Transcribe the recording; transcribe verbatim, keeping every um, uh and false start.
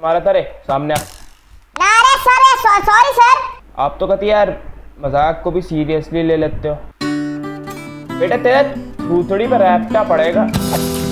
तुम्हारा तारे सामने आ। ना रे सर, सॉरी सर। आप तो कहती यार मजाक को भी सीरियसली ले लेते हो। बेटा तेरा थूथड़ी पर रैप्टा पड़ेगा।